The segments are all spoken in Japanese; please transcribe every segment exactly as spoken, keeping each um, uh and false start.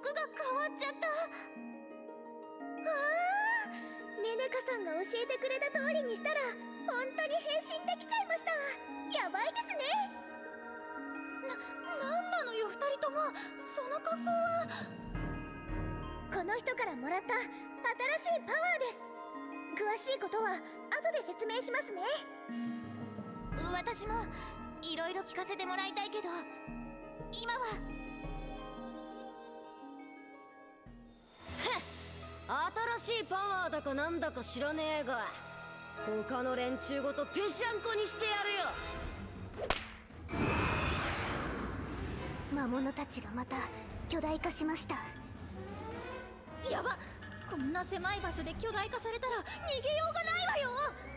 が変わっちゃった。ああ、ネネカさんが教えてくれた通りにしたら本当に変身できちゃいました。やばいですね。な、なんなのよ二人とも。その格好は。この人からもらった新しいパワーです。詳しいことは後で説明しますね。私もいろいろ聞かせてもらいたいけど、今は新しいパワーだかなんだか知らねえが、他の連中ごとぺしゃんこにしてやるよ。 魔物たちがまた巨大化しました。やばっ、こんな狭い場所で巨大化されたら逃げようがないわよ。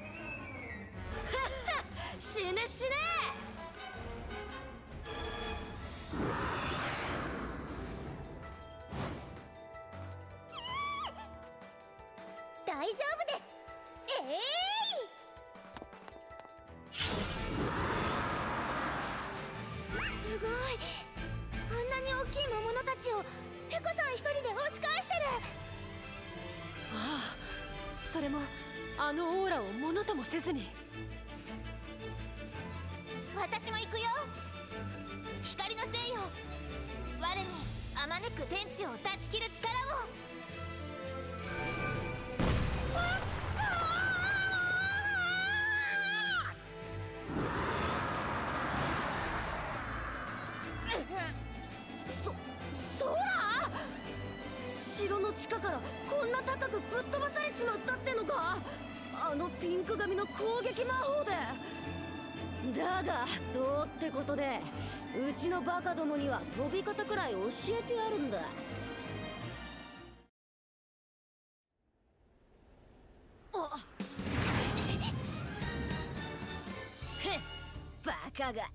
死ね死ね。 大丈夫です。えい、すごい。あんなに大きい魔物たちをペコさん一人で押し返してる。 ああ、それもあのオーラをものともせずに。 私も行くよ。光のせいよ。我にあまねく天地を断ち切る力を。 そ、そら城の地下からこんな高くぶっ飛ばされちまったってのか、あのピンク髪の攻撃魔法で。だがどうってことで、うちのバカどもには飛び方くらい教えてやるんだ。あへっ、バカが。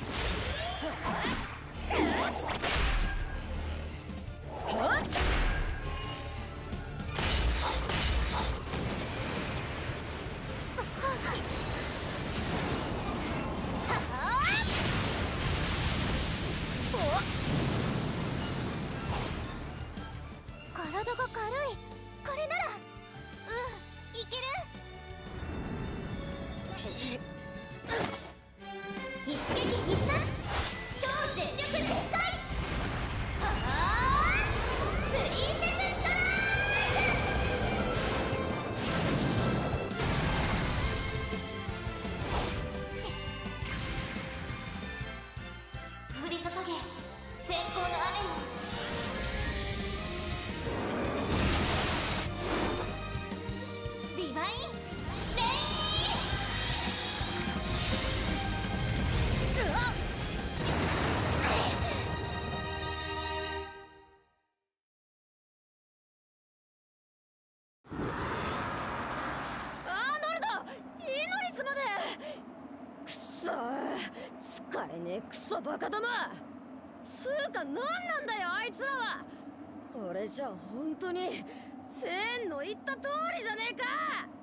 体が軽い。これなら、うん、いける。一撃必殺、超全力全開。はあ、プリンセスストライク。降り注げ閃光の雨よ。ディバインレイン。うわっ、 アーノルド、イノリスまで。くそー、使えねえクソバカども。つうか何なんだよあいつらは。これじゃ本当にチェーンの言った通りじゃねえか。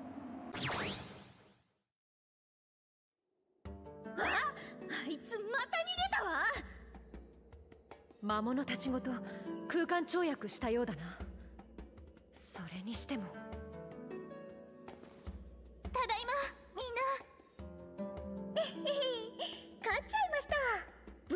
あ、あいつまた逃げたわ。 魔物たちごと空間跳躍したようだな。それにしても。 ただいまみんな。えへへ、勝っちゃいました。ブイ。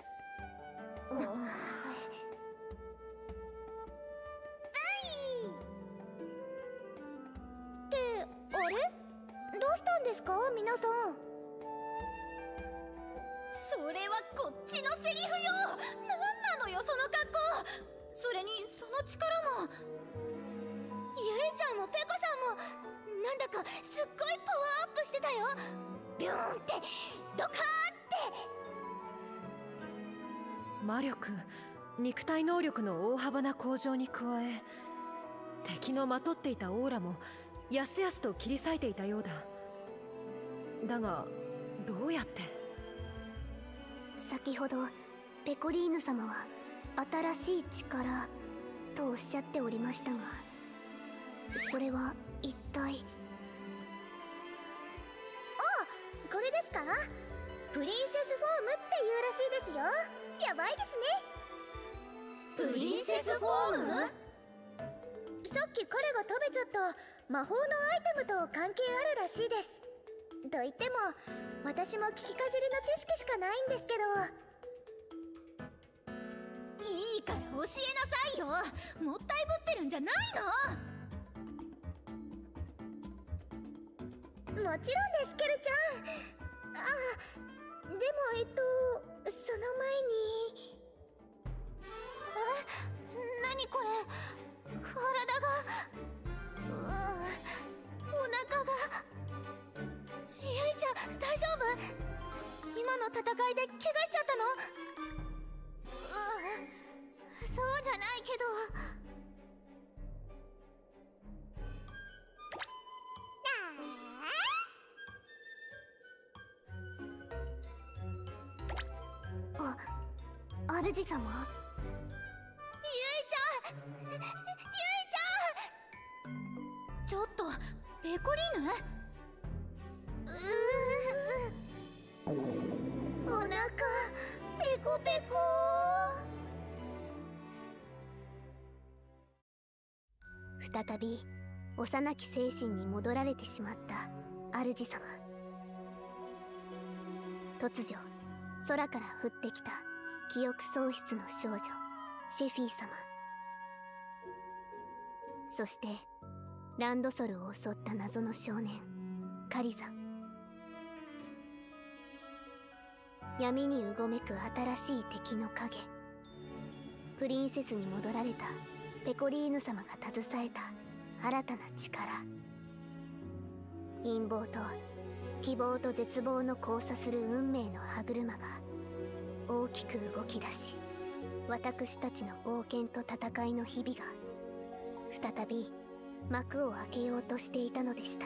ってあれ、どうしたんですか皆さん。それはこっちのセリフよ。なんなのよその格好。それにその力も。ゆいちゃんもペコさんもなんだかすっごいパワーアップしてたよ。ビューンってドカーって。 魔力、肉体能力の大幅な向上に加え、敵のまとっていたオーラもやすやすと切り裂いていたようだ。だがどうやって。 先ほどペコリーヌ様は新しい力とおっしゃっておりましたが、それは一体。あ、これですか。プリンセスフォームっていうらしいですよ。やばいですね。 プリンセスフォーム？さっき彼が食べちゃった魔法のアイテムと関係あるらしいです。と言っても私も聞きかじりの知識しかないんですけど。いいから教えなさいよ。もったいぶってるんじゃないの？もちろんです、ケルちゃん。ああ、でもえっとその前に。え、何これ。体が、うーん、お腹が。ゆいちゃん大丈夫？今の戦いで怪我しちゃったの？うーん、そうじゃないけど。あ、主様？ゆいちゃん、ゆいちゃん、ちょっとペコリーヌ？うー、お腹ペコペコ。再び幼き精神に戻られてしまった主様。突如空から降ってきた記憶喪失の少女シェフィー様、そしてランドソルを襲った謎の少年カリザ。闇にうごめく新しい敵の影、プリンセスに戻られたペコリーヌ様が携えた新たな力、陰謀と希望と絶望の交差する運命の歯車が大きく動き出し、私たちの冒険と戦いの日々が再び幕を開けようとしていたのでした。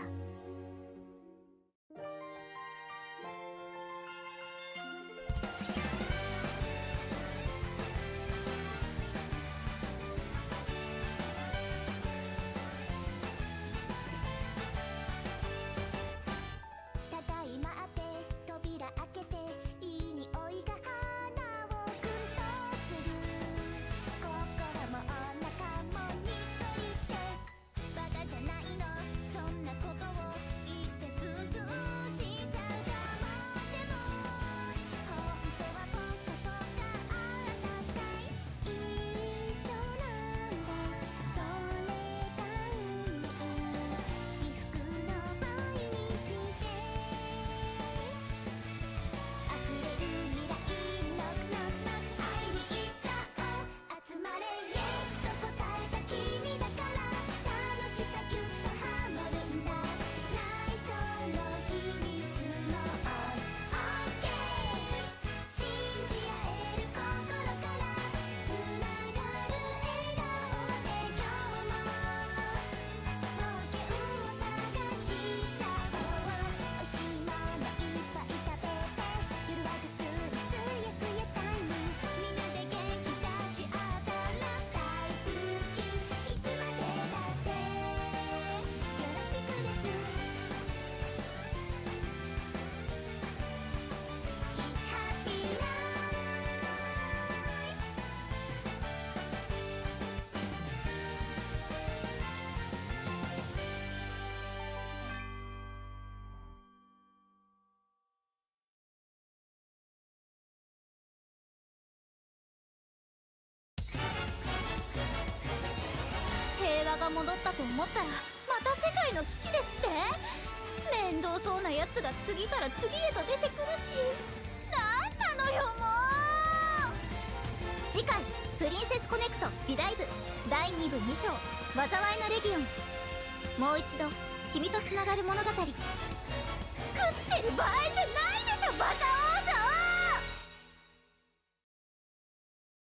が戻ったと思ったらまた世界の危機ですって。面倒そうなやつが次から次へと出てくるし、なんなのよもう。次回「プリンセスコネクトリライブ」だいに部に章「災いのレギオン」。もう一度君とつながる物語。食ってる場合じゃないでしょバカ王女。